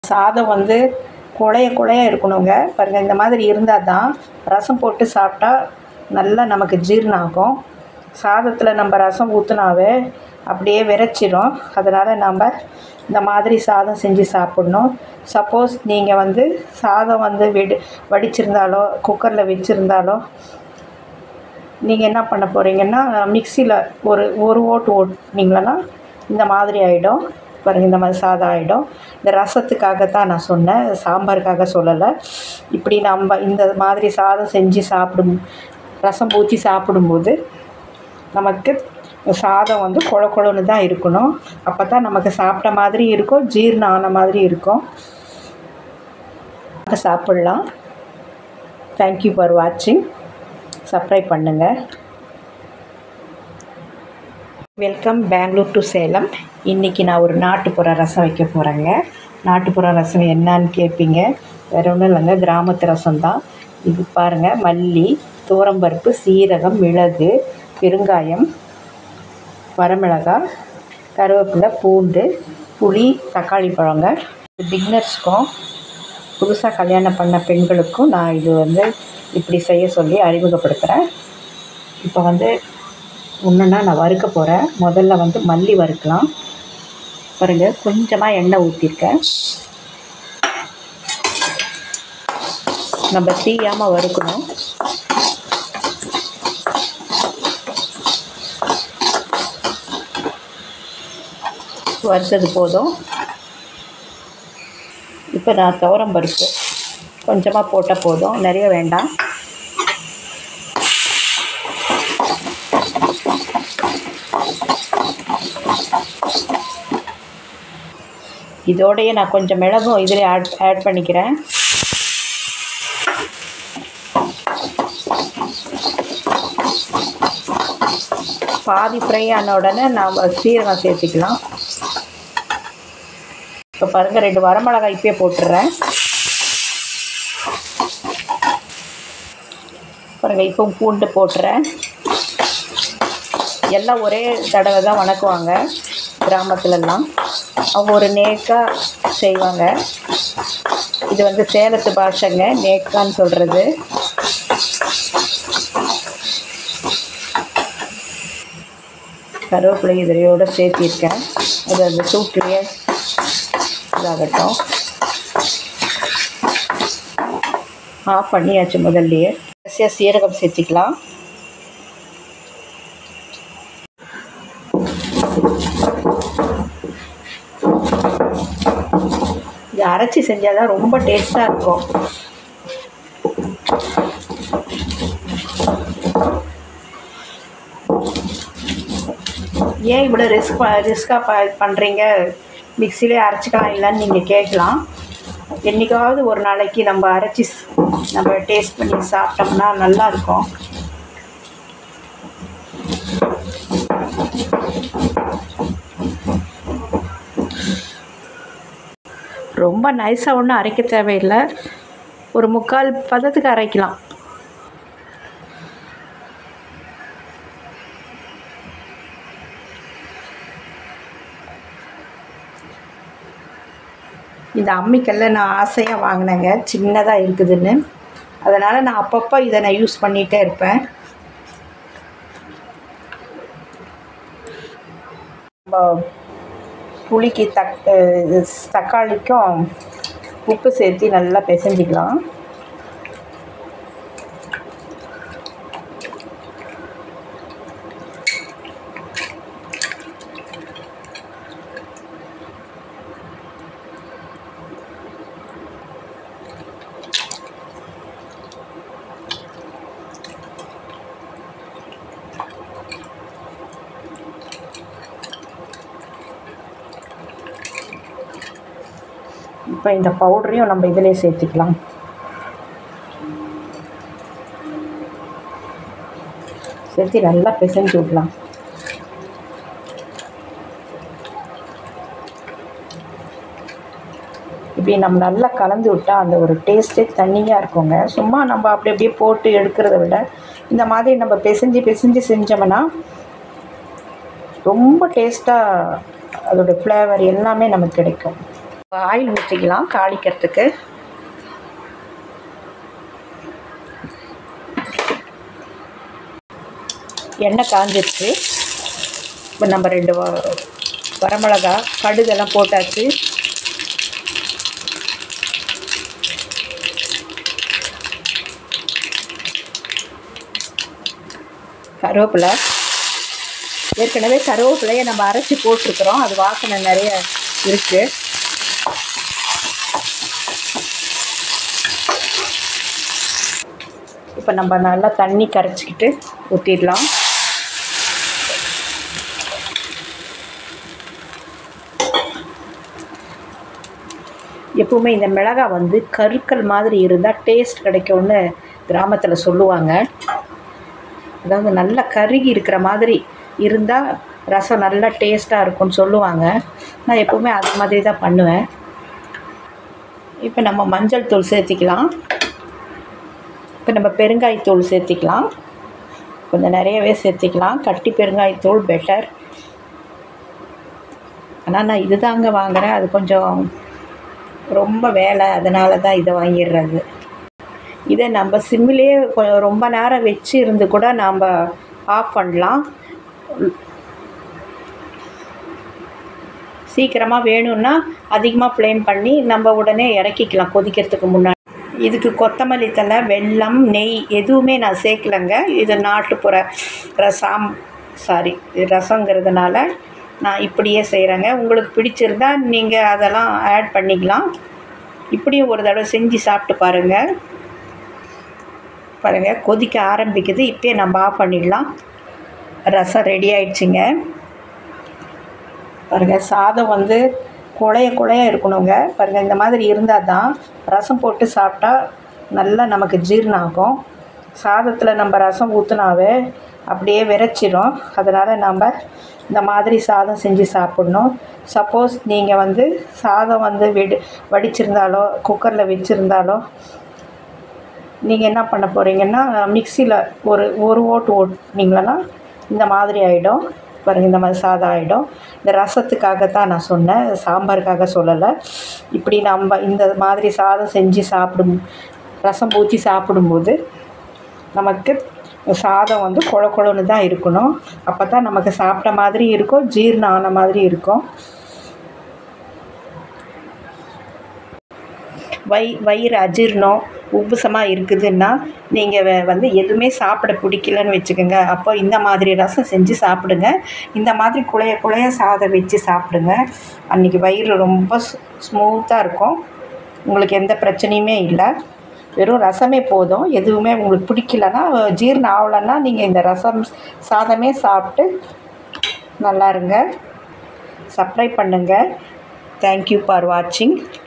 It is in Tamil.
சாதம் வந்து குழைய குழைய இருக்கணுங்க. பாருங்கள், இந்த மாதிரி இருந்தால் தான் ரசம் போட்டு சாப்பிட்டா நல்லா நமக்கு ஜீரணம் ஆகும். சாதத்தில் நம்ம ரசம் ஊற்றினாவே அப்படியே விரைச்சிடும். அதனால் நம்ம இந்த மாதிரி சாதம் செஞ்சு சாப்பிட்ணும். சப்போஸ் நீங்கள் வந்து சாதம் வந்து வடிச்சிருந்தாலோ குக்கரில் வச்சுருந்தாலோ நீங்கள் என்ன பண்ண போகிறீங்கன்னா, மிக்சியில் ஒரு ஓட்டு ஓட்டினீங்கன்னா இந்த மாதிரி ஆகிடும். பாருங்கள், இந்த மாதிரி சாதம் ஆகிடும். இந்த ரசத்துக்காகத்தான் நான் சொன்னேன், சாம்பாருக்காக சொல்லலை. இப்படி நம்ம இந்த மாதிரி சாதம் செஞ்சு ரசம் ஊற்றி சாப்பிடும்போது நமக்கு சாதம் வந்து கொழ கொழன்னு தான் இருக்கணும். அப்போ தான் நமக்கு சாப்பிட்ட மாதிரி இருக்கும், ஜீரணம் ஆன மாதிரி இருக்கும். சாப்பிட்லாம். தேங்க்யூ ஃபார் வாட்சிங். சப்ஸ்கிரைப் பண்ணுங்கள். Welcome Bangalore to Salem. இன்றைக்கி நான் ஒரு நாட்டுப்புற ரசம் வைக்க போகிறேங்க. நாட்டுப்புற ரசம் என்னான்னு கேட்பீங்க. வேறு ஒன்றும் இல்லைங்க, கிராமத்து ரசம் தான். இது பாருங்கள், மல்லி, துவரம்பருப்பு, சீரகம், மிளகு, பெருங்காயம், வரமிளகாய், கருவேப்பிலை, பூண்டு, புளி, தக்காளி பழங்க. பிகினர்ஸ்க்கும் புதுசாக கல்யாணம் பண்ண பெண்களுக்கும் நான் இது வந்து இப்படி செய்ய சொல்லி அறிமுகப்படுத்துகிறேன். இப்போ வந்து ஒன்றுன்னா நான் வறுக்க போகிறேன். முதல்ல வந்து மல்லி வறுக்கலாம். பாருங்கள், கொஞ்சமாக எண்ணெய் ஊற்றிருக்கேன். நம்ம தீயாமல் வறுக்கணும். வறுத்தது போதும். இப்போ நான் துவரம்பருப்பு கொஞ்சமாக போட்டால் போதும், நிறைய வேண்டாம். இதோடையே நான் கொஞ்சம் மிளகும் இதில் ஆட் பண்ணிக்கிறேன். பாதி ஃப்ரை ஆன உடனே நாம் சீரகம் சேர்த்துக்கலாம். இப்போ பாருங்கள், 2 வரமிளகாய் இப்பயே போட்டுடுறேன். பாருங்கள், இப்போ பூண்டு போட்டுறேன். எல்லாம் ஒரே தடவை தான் வணக்குவாங்க கிராமத்துலலாம். அவங்க ஒரு நேக்காக செய்வாங்க. இது வந்து சேலத்து பாஷைங்க, நேக்கான்னு சொல்கிறது. கருவேப்பிலை இதோட சேர்த்திருக்கேன். அது அந்த சூட்லேயே இதாகட்டும். ஆஃப் பண்ணியாச்சு. முதல்லையே கடைசியாக சீரகம் சேர்த்திக்கலாம். இது அரைச்சி செஞ்சால் தான் ரொம்ப டேஸ்ட்டாக இருக்கும். ஏன் இவ்வளோ ரிஸ்க்காக பண்ணுறீங்க, மிக்சிலே அரைச்சிக்கலாம் இல்லைன்னு நீங்கள் கேட்கலாம். என்றைக்காவது ஒரு நாளைக்கு நம்ம அரைச்சி நம்ம டேஸ்ட் பண்ணி சாப்பிட்டோம்னா நல்லாயிருக்கும். ரொம்ப நைஸாக ஒன்றும் அரைக்க தேவையில்லை, ஒரு 3/4 பதத்துக்கு அரைக்கலாம். இந்த அம்மிக்கல்லை நான் ஆசையாக வாங்கினேங்க, சின்னதாக இருக்குதுன்னு. அதனால் நான் அப்பப்போ இதை நான் யூஸ் பண்ணிகிட்டே இருப்பேன். புளிக்கு தக்காளிக்கும் உப்பு சேர்த்து நல்லா பிசைஞ்சிக்கலாம். இப்போ இந்த பவுடரையும் நம்ம இதிலே சேர்த்துக்கலாம். சேர்த்து நல்லா பிசைஞ்சு விடலாம். இப்படி நம்ம நல்லா கலந்து விட்டால் அந்த ஒரு டேஸ்ட்டே தனியாக இருக்குங்க. சும்மா நம்ம அப்படி அப்படியே போட்டு எடுக்கிறத விட இந்த மாதிரி நம்ம பிசைஞ்சு செஞ்சோம்னா ரொம்ப டேஸ்ட்டாக அதோடய ஃப்ளேவர் எல்லாமே நமக்கு கிடைக்கும். ஆயில் ஊற்றிக்கலாம் தாளிக்கிறதுக்கு. எண்ணெய் காஞ்சிருச்சு. இப்போ நம்ம 2 வரமிளகா கடுகெல்லாம் போட்டாச்சு. கருவேப்பிலை, ஏற்கனவே கருவேப்பிலையை நம்ம அரைச்சி போட்டிருக்கிறோம், அது வாசனை நிறைய இருக்குது. இப்போ நம்ம நல்லா தண்ணி கரைச்சிக்கிட்டு ஊற்றிடலாம். எப்பவுமே இந்த மிளகாய் வந்து கருக்கல் மாதிரி இருந்தால் டேஸ்ட் கிடைக்கும்னு கிராமத்தில் சொல்லுவாங்க. அதாவது நல்லா கருகி இருக்கிற மாதிரி இருந்தால் ரசம் நல்லா டேஸ்ட்டாக இருக்கும்னு சொல்லுவாங்க. நான் எப்போவுமே அது மாதிரி தான் பண்ணுவேன். இப்போ நம்ம மஞ்சள் தூள் சேர்த்திக்கலாம். இப்போ நம்ம பெருங்காயத்தூள் சேர்த்திக்கலாம். கொஞ்சம் நிறையவே சேர்த்திக்கலாம். கட்டி பெருங்காயத்தூள் பெட்டர். ஆனால் நான் இது தாங்க வாங்குகிறேன், அது கொஞ்சம் ரொம்ப வேலை, அதனால தான் இதை வாங்கிடுறது. இதை நம்ம சிம்மிலேயே ரொம்ப நேரம் வச்சு இருந்து கூட நாம் ஆஃப் பண்ணலாம். சீக்கிரமாக வேணும்னா அதிகமாக ஃப்ளேம் பண்ணி நம்ம உடனே இறக்கிக்கலாம் கொதிக்கிறதுக்கு முன்னாடி. இதுக்கு கொத்தமல்லி தழை, வெல்லம், நெய் எதுவுமே நான் சேர்க்கலைங்க. இது நாட்டுப்புற ரசங்கிறதுனால நான் இப்படியே செய்கிறேங்க. உங்களுக்கு பிடிச்சிருந்தா நீங்கள் அதெல்லாம் ஆட் பண்ணிக்கலாம். இப்படியும் ஒரு தடவை செஞ்சு சாப்பிட்டு பாருங்கள். கொதிக்க ஆரம்பிக்குது. இப்போயே நம்ம ஆஃப் பண்ணிடலாம். ரசம் ரெடி ஆயிடுச்சுங்க. பாருங்கள், சாதம் வந்து குழைய இருக்கணுங்க. பாருங்கள், இந்த மாதிரி இருந்தால் தான் ரசம் போட்டு சாப்பிட்டா நல்லா நமக்கு ஜீரணம் ஆகும். சாதத்தில் நம்ம ரசம் ஊற்றினாவே அப்படியே விரைச்சிடும். அதனால் நம்ம இந்த மாதிரி சாதம் செஞ்சு சாப்பிட்ணும். சப்போஸ் நீங்கள் வந்து சாதம் வந்து வடிச்சிருந்தாலோ குக்கரில் வச்சுருந்தாலோ நீங்கள் என்ன பண்ண போகிறீங்கன்னா, மிக்சியில் ஒரு ஓட்டு ஓட்டினீங்களா இந்த மாதிரி ஆகிடும். பாருங்கள், இந்த மாதிரி சாதம் ஆகிடும். இந்த ரசத்துக்காகத்தான் நான் சொன்னேன், சாம்பாருக்காக சொல்லலை. இப்படி நம்ம இந்த மாதிரி சாதம் செஞ்சு ரசம் ஊற்றி சாப்பிடும்போது நமக்கு சாதம் வந்து கொழன்னு தான் இருக்கணும். அப்போ தான் நமக்கு சாப்பிட்ட மாதிரி இருக்கும், ஜீரணம் ஆன மாதிரி இருக்கும். வயிறு அஜீர்ணம் உப்புசமாக இருக்குதுன்னா நீங்கள் வந்து எதுவுமே சாப்பிட பிடிக்கலன்னு வச்சுக்கோங்க. அப்போ இந்த மாதிரி ரசம் செஞ்சு சாப்பிடுங்க. இந்த மாதிரி குழைய சாதம் வச்சு சாப்பிடுங்க. அன்றைக்கி வயிறு ரொம்ப ஸ்மூத்தாக இருக்கும். உங்களுக்கு எந்த பிரச்சனையுமே இல்லை. வெறும் ரசமே போதும். எதுவுமே உங்களுக்கு பிடிக்கலன்னா, ஜீரணம் ஆகலைன்னா நீங்கள் இந்த சாதமே சாப்பிட்டு நல்லா இருங்க. சப்ஸ்கிரைப் பண்ணுங்கள். தேங்க்யூ ஃபார் வாட்சிங்.